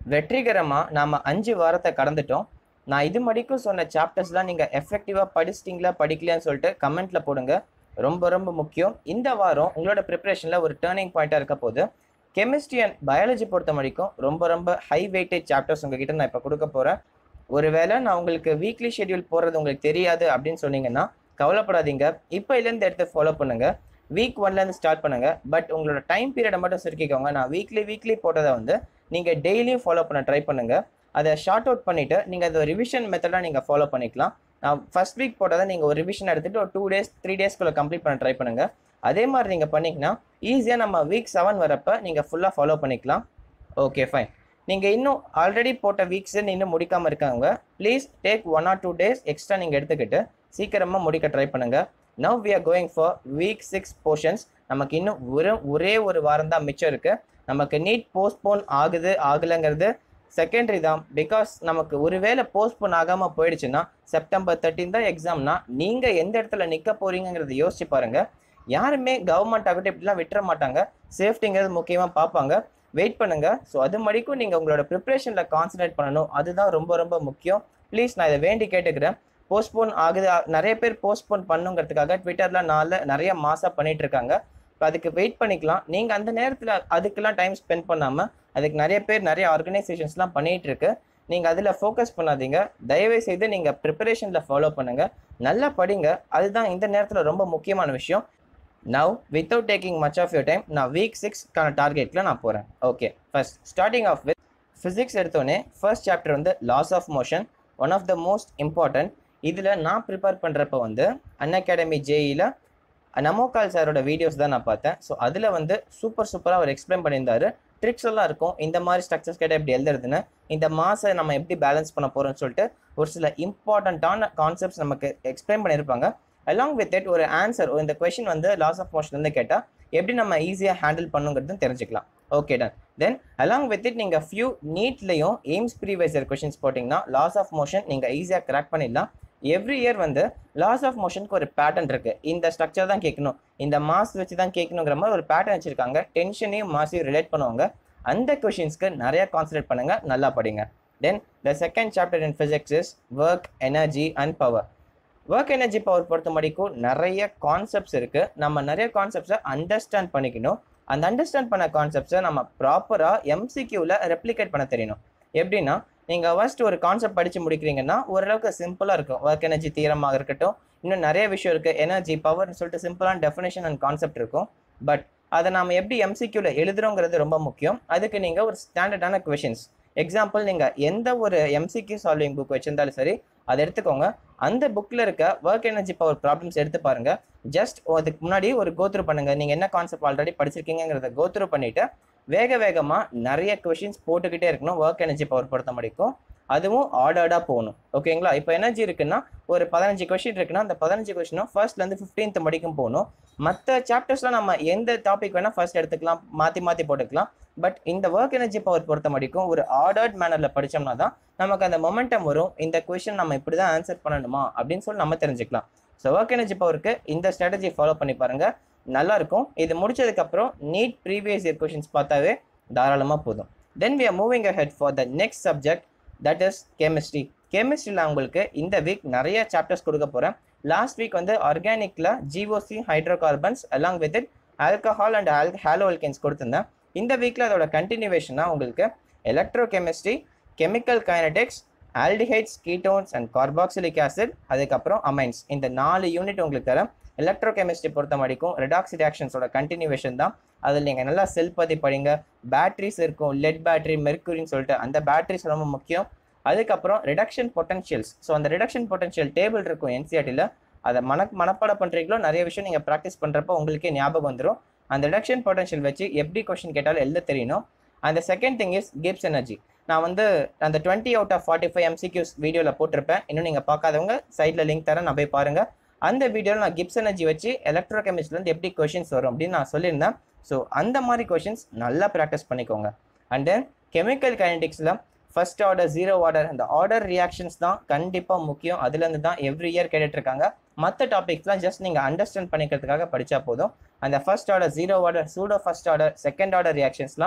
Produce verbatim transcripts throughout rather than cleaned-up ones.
வெற்றிகரமா நாம அஞ்சு வாரத்தை கடந்துட்டோம். நான் இது வரைக்கும் சொன்ன சாப்டர்ஸ்லாம் நீங்க எஃபெக்டிவா படிச்சிட்டீங்களா படிக்கலையான்னு சொல்லிட்டு கமெண்ட்ல போடுங்க. ரொம்ப ரொம்ப முக்கியம். இந்த வாரம் உங்களோட ப்ரிப்பரேஷன்ல ஒரு டேர்னிங் பாயிண்டா இருக்க போது கெமிஸ்ட்ரி அண்ட் பயாலஜி பொறுத்த வரைக்கும் ரொம்ப ரொம்ப ஹை வெயிட்டேஜ் சாப்டர்ஸ் உங்ககிட்ட நான் இப்போ கொடுக்க போறேன். ஒருவேளை நான் உங்களுக்கு வீக்லி ஷெட்யூல் போடுறது உங்களுக்கு தெரியாது அப்படின்னு சொன்னீங்கன்னா கவலைப்படாதீங்க. இப்போ இதுலேருந்து எடுத்து ஃபாலோ பண்ணுங்க. வீக் ஒன்லேருந்து ஸ்டார்ட் பண்ணுங்க. பட் உங்களோட டைம் பீரியடை மட்டும் சுருக்கிக்கோங்க. நான் வீக்லி வீக்லி போட்டதை வந்து நீங்கள் டெய்லியும் ஃபாலோ பண்ண ட்ரை பண்ணுங்க. அதை ஷார்ட் அவுட் பண்ணிவிட்டு நீங்கள் அதை ரிவிஷன் மெத்தடாக நீங்கள் ஃபாலோ பண்ணிக்கலாம். நான் ஃபர்ஸ்ட் வீக் போட்டதை நீங்கள் ஒரு ரிவிஷன் எடுத்துகிட்டு ஒரு டூ டேஸ் த்ரீ டேஸ்க்குள்ளே கம்ப்ளீட் பண்ண ட்ரை பண்ணுங்கள். அதே மாதிரி நீங்கள் பண்ணிங்கன்னா ஈஸியாக நம்ம வீக் செவன் வரப்போ நீங்கள் ஃபுல்லாக ஃபாலோ பண்ணிக்கலாம். Okay fine. நீங்கள் இன்னும் ஆல்ரெடி போட்ட வீக்ஸ் இன்னும் முடிக்காமல் இருக்காங்க. Please take one or two days extra நீங்கள் எடுத்துக்கிட்டு சீக்கிரமாக முடிக்க ட்ரை பண்ணுங்கள். Now we are going for week six portions. நமக்கு இன்னும் ஒரு ஒரே ஒரு வாரம் தான் மிச்சம் இருக்குது. நமக்கு நீட் போஸ்ட்போன் ஆகுது ஆகலைங்கிறது செகண்டரி தான். பிகாஸ் நமக்கு ஒருவேளை போஸ்ட்போன் ஆகாமல் போயிடுச்சுன்னா செப்டம்பர் தேர்ட்டின் தான் எக்ஸாம்னா நீங்கள் எந்த இடத்துல நிற்க போகிறீங்கிறத யோசிச்சு பாருங்கள். யாருமே கவர்மெண்ட் ஆகட்டும் இப்படிலாம் விட்டுற மாட்டாங்க. சேஃப்டிங்கிறது முக்கியமாக பார்ப்பாங்க. வெயிட் பண்ணுங்கள். ஸோ அது வரைக்கும் நீங்கள் உங்களோட ப்ரிப்ரேஷனில் கான்சன்ட்ரேட் பண்ணணும். அதுதான் ரொம்ப ரொம்ப முக்கியம். ப்ளீஸ் நான் இதை வேண்டி கேட்டுக்கிறேன். போஸ்ட்போன் ஆகுது, நிறைய பேர் போஸ்ட்போன் பண்ணுங்கிறதுக்காக ட்விட்டரில் நாளில் நிறைய மாசாக பண்ணிகிட்டு இருக்காங்க. இப்போ அதுக்கு வெயிட் பண்ணிக்கலாம். நீங்கள் அந்த நேரத்தில் அதுக்கெல்லாம் டைம் ஸ்பெண்ட் பண்ணாமல் அதுக்கு நிறைய பேர் நிறைய ஆர்கனைசேஷன்ஸ்லாம் பண்ணிகிட்டு இருக்கு. நீங்கள் அதில் ஃபோக்கஸ் பண்ணாதீங்க. தயவு செய்து நீங்கள் ப்ரிப்பரேஷனில் ஃபாலோ பண்ணுங்கள். நல்லா படிங்க. அதுதான் இந்த நேரத்தில் ரொம்ப முக்கியமான விஷயம். Now without taking much of your time நான் வீக் சிக்ஸ்க்கான டார்கெட்டில் நான் போகிறேன். Okay, first starting off with physics எடுத்தோடனே ஃபர்ஸ்ட் சாப்டர் வந்து laws of motion, one of the most important. இதில் நான் ப்ரிப்பேர் பண்ணுறப்ப வந்து அன்அகாடமி ஜேஇயில் நமோகால் சாரோட வீடியோஸ் தான் நான் பார்த்தேன். ஸோ அதில் வந்து சூப்பர் சூப்பராக அவர் எக்ஸ்பிளைன் பண்ணியிருந்தார். ட்ரிக்ஸ் எல்லாம் இருக்கும். இந்த மாதிரி ஸ்ட்ரக்சர்ஸ் கேட்டால் எப்படி எழுதுறதுன்னு, இந்த மாசை நம்ம எப்படி பேலன்ஸ் பண்ண போகிறோம்னு சொல்லிட்டு ஒரு சில இம்பார்ட்டண்ட்டான கான்செப்ட்ஸ் நமக்கு எக்ஸ்பிளைன் பண்ணியிருப்பாங்க. அலாங் வித் இட் ஒரு ஆன்சர், இந்த கொஷின் வந்து லாஸ் ஆஃப் மோஷன் வந்து கேட்டால் எப்படி நம்ம ஈஸியாக ஹேண்டில் பண்ணுங்கிறது தெரிஞ்சுக்கலாம். Okay done. Then along with it நீங்கள் ஃபியூ நீட்லையும் எய்ம்ஸ் ப்ரீவியஸ் இயர் கொஷின்ஸ் போட்டிங்கன்னா லாஸ் ஆஃப் மோஷன் நீங்கள் ஈஸியாக கிராக் பண்ணிடலாம். எவ்ரி இயர் வந்து லாஸ் ஆஃப் மோஷனுக்கு ஒரு பேட்டர்ன் இருக்குது. இந்த ஸ்ட்ரக்சர் தான் கேட்கணும், இந்த மாஸ் வச்சு தான் கேட்கணுங்கிற மாதிரி ஒரு பேட்டர்ன் வச்சுருக்காங்க. டென்ஷனையும் மாஸையும் ரிலேட் பண்ணுவாங்க. அந்த கொஷின்ஸ்க்கு நிறைய கான்சன்ட்ரேட் பண்ணுங்கள், நல்லா படிங்க. Then the second chapter in physics is work, energy and power. Work, energy, power பொறுத்த வரைக்கும் நிறைய கான்செப்ட்ஸ் இருக்குது. நம்ம நிறைய கான்செப்ட்ஸை அண்டர்ஸ்டாண்ட் பண்ணிக்கணும். அந்த அண்டர்ஸ்டாண்ட் பண்ண கான்செப்ட்ஸை நம்ம ப்ராப்பராக எம்சிக்யூவில் ரெப்ளிகேட் பண்ண தெரியணும். எப்படின்னா நீங்கள் ஃபர்ஸ்ட் ஒரு கான்செப்ட் படித்து முடிக்கிறீங்கன்னா ஓரளவுக்கு சிம்பிளாக இருக்கும். ஒர்க் எனர்ஜி தியரமாக இருக்கட்டும், இன்னும் நிறைய விஷயம் இருக்குது. எனர்ஜி பவர்னு சொல்லிட்டு சிம்பிளான டெஃபினேஷன் அண்ட் கான்செப்ட் இருக்கும். பட் அதை நாம் எப்படி எம்சிக்யூவில் எழுதுறோங்கிறது ரொம்ப முக்கியம். அதுக்கு நீங்கள் ஒரு ஸ்டாண்டர்டான கொஷின்ஸ், எக்ஸாம்பிள் நீங்கள் எந்த ஒரு எம்சிக்யூ சால்விங் புக் வச்சுருந்தாலும் சரி அதை எடுத்துக்கோங்க. அந்த புக்கில் இருக்க ஒர்க் எனர்ஜி பவர் ப்ராப்ளம்ஸ் எடுத்து பாருங்கள். ஜஸ்ட் அதுக்கு முன்னாடி ஒரு கோத்ரூ பண்ணுங்கள். நீங்கள் என்ன கான்செப்ட் ஆல்ரெடி படிச்சிருக்கீங்கிறத கோத்ரூ பண்ணிவிட்டு வேக வேகமாக நிறைய கொஷின்ஸ் போட்டுக்கிட்டே இருக்கணும். ஒர்க் எனர்ஜி பவர் பொறுத்த வரைக்கும் அதுவும் ஆர்டர்டாக போகணும். ஓகேங்களா? இப்போ எனர்ஜி இருக்குன்னா ஒரு பதினஞ்சு கொஷின் இருக்குன்னா அந்த பதினஞ்சு கொஷினும் ஃபர்ஸ்ட்லேருந்து ஃபிஃப்டீன்த் வரைக்கும் போகணும். மற்ற சாப்டர்ஸ்லாம் நம்ம எந்த டாபிக் வேணால் ஃபர்ஸ்ட் எடுத்துக்கலாம், மாற்றி மாற்றி போட்டுக்கலாம். பட் இந்த ஒர்க் எனர்ஜி பவர் பொறுத்த வரைக்கும் ஒரு ஆர்டர்ட் மேனரில் படித்தோம்னா தான் நமக்கு அந்த மொமெண்டம் வரும். இந்த கொஷின் நம்ம இப்படி தான் ஆன்சர் பண்ணணுமா அப்படின்னு சொல்லி நம்ம தெரிஞ்சுக்கலாம். ஸோ ஒர்க் எனர்ஜி பவருக்கு இந்த ஸ்ட்ராட்டஜி ஃபாலோ பண்ணி பாருங்கள், நல்லாயிருக்கும். இது முடிச்சதுக்கப்புறம் நீட் ப்ரீவியஸ் இயர் கொஷின்ஸ் பார்த்தாவே தாராளமாக போதும். Then we are moving ahead for the next subject, that is chemistry. கெமிஸ்ட்ரியில் உங்களுக்கு இந்த வீக் நிறைய சாப்டர்ஸ் கொடுக்க போகிறேன். லாஸ்ட் வீக் வந்து ஆர்கானிக்கில் GOC, hydrocarbons along with it alcohol and all haloalkanes கொடுத்துருந்தேன். இந்த வீக்கில் அதோட கண்டினியூவேஷனாக உங்களுக்கு electrochemistry, chemical kinetics, aldehydes, ketones and carboxylic acid, அதுக்கப்புறம் அமைன்ஸ், இந்த நாலு யூனிட் உங்களுக்கு தரேன். எலக்ட்ரோ கெமிஸ்ட்ரி பொறுத்த வரைக்கும் ரெடாக்ஸ் ரியாக்ஷன்ஸோட கண்டினியூவேஷன் தான். அதில் நீங்கள் நல்லா செல் பற்றி படிங்க. பேட்ரிஸ் இருக்கும், லெட் பேட்டரி, மெர்க்குரின்னு சொல்லிட்டு அந்த பேட்டரிஸ் ரொம்ப முக்கியம். அதுக்கப்புறம் ரிடக்ஷன் பொட்டன்ஷியல்ஸ். ஸோ அந்த ரிடக்ஷன் பொட்டன்ஷியல் டேபிள் இருக்கும் என்சிஆர்டியில். அதை மன மனப்பாடம் பண்ணுறீங்களோ நிறைய விஷயம் நீங்கள் ப்ராக்டிஸ் பண்ணுறப்போ உங்களுக்கே ஞாபகம் வந்துடும். அந்த ரிடக்ஷன் பொட்டன்ஷியல் வச்சு எப்படி கொஸ்டின் கேட்டாலும் எழுத தெரியணும். அந்த second thing is Gibbs energy. நான் வந்து அந்த twenty out of forty five MCQs வீடியோவில் போட்டிருப்பேன். இன்னும் நீங்கள் பார்க்காதவங்க சைடில் லிங்க் தரேன், நான் போய் பாருங்கள். அந்த வீடியோவில் நான் கிப்ஸ் எனர்ஜி வச்சு எலக்ட்ரோ கெமிஸ்ட்ரிலேருந்து எப்படி கொஷின்ஸ் வரும் அப்படின்னு நான் சொல்லியிருந்தேன். ஸோ அந்த மாதிரி கொஷின்ஸ் நல்லா ப்ராக்டிஸ் பண்ணிக்கோங்க. அண்ட் தென் கெமிக்கல் கைனடிக்ஸில் ஃபர்ஸ்ட் ஆர்டர், ஜீரோ ஆர்டர், அந்த ஆர்டர் ரியாக்ஷன்ஸ் தான் கண்டிப்பாக முக்கியம். அதுலேருந்து தான் எவ்ரி இயர் கேட்டுட்ருக்காங்க. மற்ற டாபிக்ஸ்லாம் ஜஸ்ட் நீங்கள் அண்டர்ஸ்டாண்ட் பண்ணிக்கிறதுக்காக படித்தா போதும். அந்த first order, zero order, pseudo first order, second order ரியாக்ஷன்ஸ்லாம்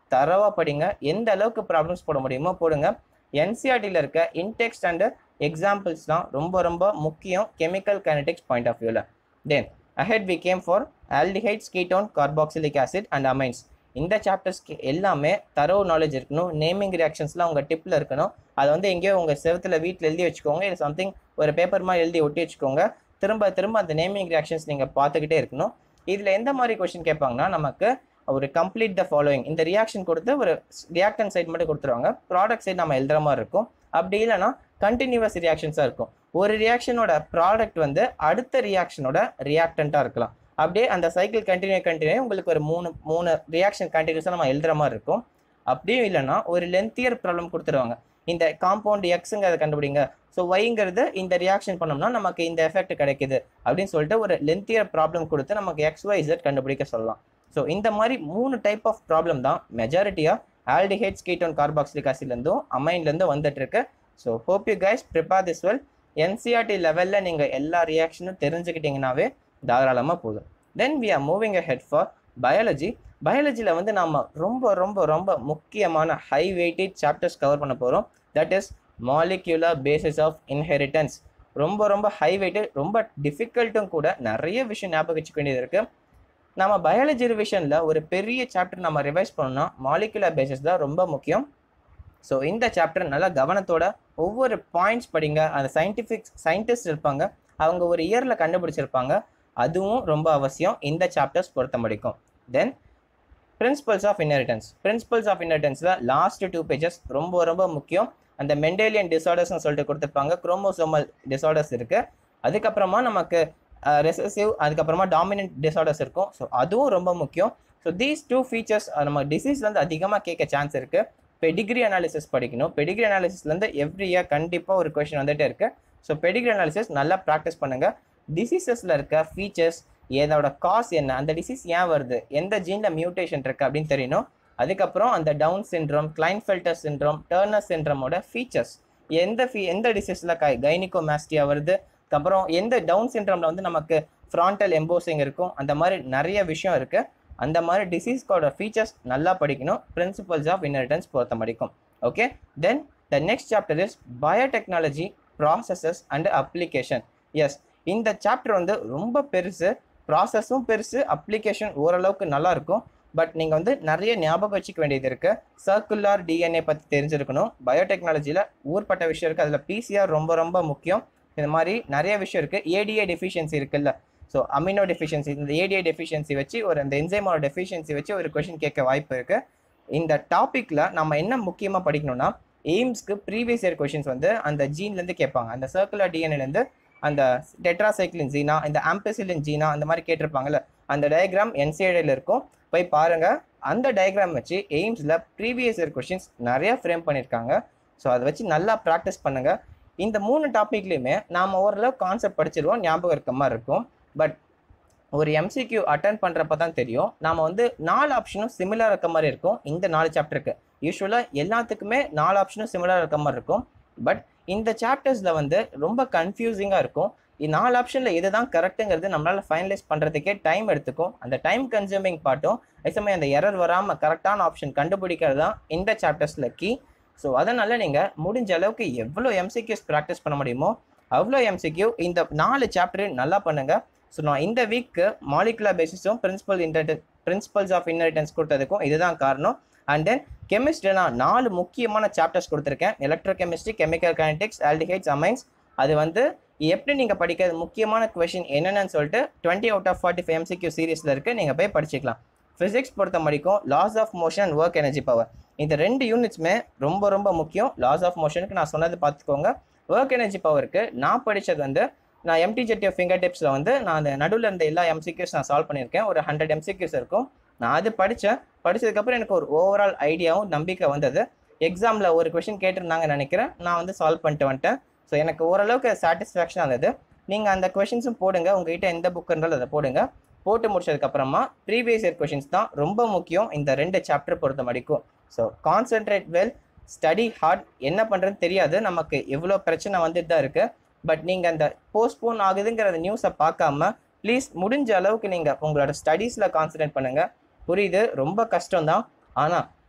தரவாக படிங்க. எந்த அளவுக்கு ப்ராப்ளம்ஸ் போட முடியுமோ போடுங்க. என்சிஆர்டியில் இருக்க இன்டெக்ஸ்ட் அண்ட் எக்ஸாம்பிள்ஸ்லாம் ரொம்ப ரொம்ப முக்கியம் கெமிக்கல் கைனடிக்ஸ் பாயிண்ட் ஆஃப் வியூவில். தென் ahead we came for aldehydes, ketone, carboxylic acid and amines. இந்த சாப்டர்ஸ்க்கு எல்லாமே தரவு நாலேஜ் இருக்கணும். நேமிங் ரியாக்ஷன்ஸ்லாம் உங்கள் டிப்பில் இருக்கணும். அதை வந்து எங்கேயோ உங்கள் செவத்தில் வீட்டில் எழுதி வச்சுக்கோங்க. இல்லை சம்திங் ஒரு பேப்பர் மாதிரி எழுதி ஒட்டி வச்சுக்கோங்க. திரும்ப திரும்ப அந்த நேமிங் ரியாக்ஷன்ஸ் நீங்கள் பார்த்துக்கிட்டே இருக்கணும். இதில் எந்த மாதிரி கொஸ்டின் கேட்பாங்கன்னா, நமக்கு ஒரு கம்ப்ளீட் த ஃபாலோயிங் இந்த ரியாக்ஷன் கொடுத்து ஒரு ரியாக்டன் சைட் மட்டும் கொடுத்துருவாங்க. ப்ராடக்ட் சைட் நம்ம எழுதுற மாதிரி இருக்கும். அப்படி இல்லைன்னா கண்டினியூவஸ் ரியாக்ஷன்ஸாக இருக்கும். ஒரு ரியாக்ஷனோட ப்ராடக்ட் வந்து அடுத்த ரியாக்ஷனோட ரியாக்டண்ட்டாக இருக்கலாம். அப்படியே அந்த சைக்கிள் கண்டினியூ கண்டினியூ உங்களுக்கு ஒரு மூணு மூணு ரியாக்ஷன் கண்டினியூஸாக நம்ம எழுதுற மாதிரி இருக்கும். அப்படியும் இல்லைன்னா ஒரு லென்த்தியர் ப்ராப்ளம் கொடுத்துருவாங்க. இந்த காம்பவுண்ட் எக்ஸுங்கிறத கண்டுபிடிங்க. ஸோ ஒய்ங்கிறது இந்த ரியாக்ஷன் பண்ணோம்னா நமக்கு இந்த எஃபெக்ட் கிடைக்குது அப்படின்னு சொல்லிட்டு ஒரு லென்த்தியர் ப்ராப்ளம் கொடுத்து நமக்கு எக்ஸ் ஒய் இசட் கண்டுபிடிக்க சொல்லலாம். ஸோ இந்த மாதிரி மூணு டைப் ஆஃப் ப்ராப்ளம் தான் மெஜாரிட்டியாக ஆல்டிஹைட்ஸ், கீட்டோன், கார்பாக்சிலிக் ஆசிட்லேருந்தும் அமைன்லேருந்து வந்துட்டு இருக்கு. So hope you guys prepare this well. NCERT லெவலில் நீங்கள் எல்லா ரியாக்ஷனும் தெரிஞ்சுக்கிட்டீங்கன்னாவே தாராளமாக போதும். Then we are moving ahead for biology. பயாலஜியில் வந்து நம்ம ரொம்ப ரொம்ப ரொம்ப முக்கியமான ஹை வெயிட்டேஜ் சாப்டர்ஸ் கவர் பண்ண போகிறோம். That is molecular basis of inheritance. ரொம்ப ரொம்ப ஹை வெயிட்டேஜ், ரொம்ப டிஃபிகல்ட்டும் கூட. நிறைய விஷயம் ஞாபகம் வச்சுக்க வேண்டியது இருக்குது. நம்ம பயாலஜி ரிவிஷனில் ஒரு பெரிய சாப்டர் நம்ம ரிவைஸ் பண்ணோம்னா மாலிகுலர் பேசிஸ் தான் ரொம்ப முக்கியம். ஸோ இந்த சாப்டர் நல்லா கவனத்தோட ஒவ்வொரு பாயிண்ட்ஸ் படிங்க. அந்த சயின்டிஃபிக் சயின்டிஸ்ட் இருப்பாங்க, அவங்க ஒரு இயரில் கண்டுபிடிச்சிருப்பாங்க. அதுவும் ரொம்ப அவசியம் இந்த சாப்டர்ஸ் பொறுத்த முடிக்கும். தென் principles of inheritance. Principles of இன்ஹெரிட்டன்ஸில் லாஸ்ட் டூ பேஜஸ் ரொம்ப ரொம்ப முக்கியம். அந்த மெண்டேலியன் டிசார்டர்ஸ்னு சொல்லிட்டு கொடுத்துருப்பாங்க. குரோமோசோமல் டிசார்டர்ஸ் இருக்குது. அதுக்கப்புறமா நமக்கு ரெசசிவ், அதுக்கப்புறமா டாமினன்ட் டிசார்டர்ஸ் இருக்கும். ஸோ அதுவும் ரொம்ப முக்கியம். ஸோ தீஸ் டூ ஃபீச்சர்ஸ் நம்ம டிசீஸ்லேருந்து அதிகமாக கேட்க சான்ஸ் இருக்குது. பெடிகிரி அனாலிசிஸ் படிக்கணும். பெடிகிரி அனாலிசிஸ்லேருந்து எவ்ரி இயர் கண்டிப்பாக ஒரு கொஷின் வந்துகிட்டே இருக்குது. ஸோ பெடிகிரி அனாலிசிஸ் நல்லா ப்ராக்டிஸ் பண்ணுங்கள். டிசீசஸில் இருக்க ஃபீச்சர்ஸ், ஏதோட காஸ் என்ன, அந்த டிசீஸ் ஏன் வருது, எந்த ஜீனில் மியூட்டேஷன் இருக்குது அப்படின்னு தெரியணும். அதுக்கப்புறம் அந்த Down syndrome, Klinefelter syndrome, Turner சிண்ட்ரோமோட ஃபீச்சர்ஸ், எந்த ஃபீ எந்த டிசீஸில் கை கைனிகோமாஸ்டியா வருது, அதுக்கப்புறம் எந்த டவுன் சிண்ட்ரோமில் வந்து நமக்கு ஃப்ராண்டல் எம்போசிங் இருக்கும், அந்த மாதிரி நிறைய விஷயம் இருக்குது. அந்த மாதிரி டிசீஸ்கோட ஃபீச்சர்ஸ் நல்லா படிக்கணும் பிரின்சிபல்ஸ் ஆஃப் இன்ஹெரிட்டன்ஸ் பொறுத்த முடிக்கும். Okay, then the next chapter is biotechnology, processes and application. Yes, இந்த சாப்டர் வந்து ரொம்ப பெருசு. ப்ராசஸும் பெருசு, அப்ளிகேஷன் ஓரளவுக்கு நல்லா இருக்கும். பட் நீங்கள் வந்து நிறைய ஞாபகம் வச்சுக்க வேண்டியது இருக்குது. சர்க்குலர் டிஎன்ஏ பற்றி தெரிஞ்சிருக்கணும். பயோடெக்னாலஜியில் ஊர்பட்ட விஷயம் இருக்குது. அதில் பிசிஆர் ரொம்ப ரொம்ப முக்கியம். இந்த மாதிரி நிறைய விஷயம் இருக்குது. ஏடிஏ டெஃபிஷியன்சி இருக்குல்ல, ஸோ அமினோ டெஃபிஷியன்சி, இந்த ஏடிஏ டெஃபிஷியன்சி வச்சு ஒரு அந்த என்சைமோட டெஃபிஷியன்சி வச்சு ஒரு கொஷின் கேட்க வாய்ப்பு இருக்குது. இந்த டாப்பிக்கில் நம்ம என்ன முக்கியமாக படிக்கணும்னா, எய்ம்ஸ்க்கு ப்ரீவியஸ் இயர் கொஷின்ஸ் வந்து அந்த ஜீன்லேருந்து கேட்பாங்க. அந்த சர்க்குலர் டிஎன்ஏலேருந்து அந்த டெட்ராசைக்ளின் ஜீனா, இந்த ஆம்பசிலின் ஜீனா, அந்த மாதிரி கேட்டிருப்பாங்கல்ல, அந்த டயக்ராம் என்சிஆர்டியில் இருக்கும். போய் பாருங்கள். அந்த டயக்ராம் வச்சு எய்ம்ஸில் ப்ரீவியஸ் இயர் கொஷின்ஸ் நிறையா ஃப்ரேம் பண்ணியிருக்காங்க. ஸோ அதை வச்சு நல்லா ப்ராக்டிஸ் பண்ணுங்கள். இந்த மூணு டாப்பிக்லேயுமே நாம் ஓரளவு கான்செப்ட் படிச்சிருவோம், ஞாபகம் இருக்க மாதிரி இருக்கும். பட் ஒரு எம்சிக்யூ அட்டன் பண்ணுறப்ப தான் தெரியும், நாம் வந்து நாலு ஆப்ஷனும் சிமிலராக இருக்க மாதிரி இருக்கும். இந்த நாலு சாப்டருக்கு யூஸ்வலாக எல்லாத்துக்குமே நாலு ஆப்ஷனும் சிமிலராக இருக்க மாதிரி இருக்கும். பட் இந்த சாப்டர்ஸில் வந்து ரொம்ப கன்ஃபியூசிங்காக இருக்கும். நாலு ஆப்ஷனில் எது தான் கரெக்டுங்கிறது நம்மளால் ஃபைனலைஸ் பண்ணுறதுக்கே டைம் எடுத்துக்கும். அந்த டைம் கன்சியூமிங் பார்ட்டும் அதே அந்த எரர் வராமல் கரெக்டான ஆப்ஷன் கண்டுபிடிக்கிறது தான் இந்த சாப்டர்ஸில் கீ. ஸோ அதனால் நீங்கள் முடிஞ்ச அளவுக்கு எவ்வளோ எம்சிக்யூஸ் ப்ராக்டிஸ் பண்ண முடியுமோ அவ்வளோ எம்சிக்யூ இந்த நாலு சாப்டர் நல்லா பண்ணுங்கள். ஸோ நான் இந்த வீக்கு மாலிகுலர் பேசிஸும் principal inheritance principles of inheritance கொடுத்ததுக்கும் இதுதான் காரணம். அண்ட் தென் கெமிஸ்ட்ரி நான் நாலு முக்கியமான சாப்டர்ஸ் கொடுத்துருக்கேன். Electrochemistry, chemical kinetics, aldehydes, amines. அது வந்து எப்படி நீங்கள் படிக்கிறது, முக்கியமான கொஷின் என்னென்னு சொல்லிட்டு twenty out of forty five MCQ சீரீஸில் இருக்குது, நீங்கள் போய் படிச்சிக்கலாம். ஃபிசிக்ஸ் பொறுத்த வரைக்கும் laws of motion and work energy power, இந்த ரெண்டு யூனிட்ஸுமே ரொம்ப ரொம்ப முக்கியம். லாஸ் ஆஃப் மோஷனுக்கு நான் சொன்னது பார்த்துக்கோங்க. ஒர்க் எனர்ஜி பவருக்கு நான் படித்தது வந்து நான் எம்டிஜெட்டி ஆஃப் ஃபிங்கர் டிப்ஸில் வந்து நான் அந்த நடுவில் இருந்த எல்லா எம்சிக்யூஸ் நான் சால்வ் பண்ணியிருக்கேன். ஒரு ஹண்ட்ரட் எம்சிக்யூஸ் இருக்கும். நான் அது படித்தேன். படித்ததுக்கப்புறம் எனக்கு ஒரு ஓவரால் ஐடியாவும் நம்பிக்கை வந்தது. எக்ஸாமில் ஒரு கொஷின் கேட்டிருந்தாங்கன்னு நினைக்கிறேன், நான் வந்து சால்வ் பண்ணிட்டு வந்துட்டேன். ஸோ எனக்கு ஓரளவுக்கு சாட்டிஸ்ஃபேக்ஷன் ஆனது. நீங்கள் அந்த கொஷின்ஸும் போடுங்க, உங்கள்கிட்ட எந்த புக் இருந்தாலும் அதை போடுங்க. போட்டு முடிச்சதுக்கப்புறமா ப்ரீவியஸ் இயர் கொஷின்ஸ் தான் ரொம்ப முக்கியம் இந்த ரெண்டு சாப்டர் பொறுத்த வரைக்கும். So concentrate well, study hard. என்ன பண்ணுறதுன்னு தெரியாது, நமக்கு எவ்வளோ பிரச்சனை வந்துட்டு தான் இருக்குது. பட் நீங்கள் அந்த போஸ்ட்போன் ஆகுதுங்கிற நியூஸை பார்க்காம ப்ளீஸ் முடிஞ்ச அளவுக்கு நீங்கள் உங்களோட ஸ்டடீஸில் கான்சன்ட்ரேட் பண்ணுங்கள். புரியுது, ரொம்ப கஷ்டம்தான். ஆனால்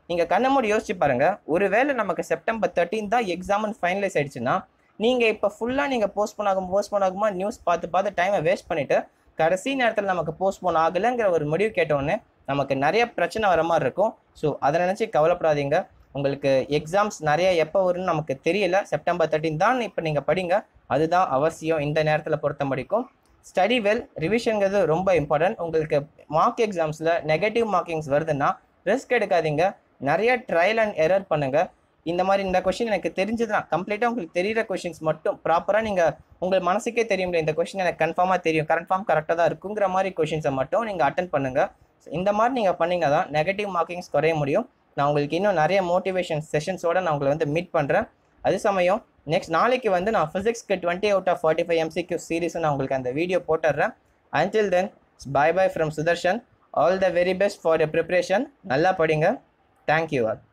நீங்கள் கண்ண மூடி யோசிச்சு பாருங்கள், ஒருவேளை நமக்கு செப்டம்பர் தேர்ட்டீன் தான் எக்ஸாம் ஃபைனலைஸ் ஆயிடுச்சுன்னா நீங்கள் இப்போ ஃபுல்லாக நீங்கள் போஸ்ட்போன் ஆகும் போஸ்ட்போன் ஆகுமா நியூஸ் பார்த்து பார்த்து டைமை வேஸ்ட் பண்ணிவிட்டு கடைசி நேரத்தில் நமக்கு போஸ்ட்போன் ஆகலைங்கிற ஒரு முடிவு கேட்டோன்னே நமக்கு நிறைய பிரச்சனை வர மாதிரி இருக்கும். ஸோ அதை நினச்சி கவலைப்படாதீங்க. உங்களுக்கு எக்ஸாம்ஸ் நிறைய எப்போ வரும்னு நமக்கு தெரியல. செப்டம்பர் தேர்ட்டீன் தான் இப்போ நீங்கள் படிங்க, அதுதான் அவசியம் இந்த நேரத்தில் பொறுத்த முடிக்கும். ஸ்டடி வெல், ரிவிஷனுங்கிறது ரொம்ப இம்பார்ட்டன்ட். உங்களுக்கு மார்க் எக்ஸாம்ஸில் நெகட்டிவ் மார்க்கிங்ஸ் வருதுன்னா ரிஸ்க் எடுக்காதீங்க, நிறைய ட்ரையல் அண்ட் எரர் பண்ணுங்கள். இந்த மாதிரி இந்த கொஷின் எனக்கு தெரிஞ்சதுன்னா கம்ப்ளீட்டாக உங்களுக்கு தெரிகிற கொஷின்ஸ் மட்டும் ப்ராப்பராக நீங்கள் உங்கள் மனசுக்கே தெரியும், இந்த கொஷின் எனக்கு கன்ஃபார்மாக தெரியும், கன்ஃபார்ம் கரெக்டாக தான் இருக்குங்கிற மாதிரி கொஷின்ஸை மட்டும் நீங்கள் அட்டன் பண்ணுங்கள். இந்த மாதிரி நீங்கள் பண்ணிங்கன்னா தான் நெகட்டிவ் மார்க்கிங்ஸ் குறைய முடியும். நான் உங்களுக்கு இன்னும் நிறைய மோட்டிவேஷன் செஷன்ஸோடு நான் உங்களை வந்து மீட் பண்ணுறேன். அது சமயம் நெக்ஸ்ட் நாளைக்கு வந்து நான் ஃபிசிக்ஸ்க்கு twenty out of forty five MCQ series நான் உங்களுக்கு அந்த வீடியோ போட்டுடுறேன். Until then bye bye from Sudarshan. All the very best for your preparation. நல்லா படிங்க. Thank you all.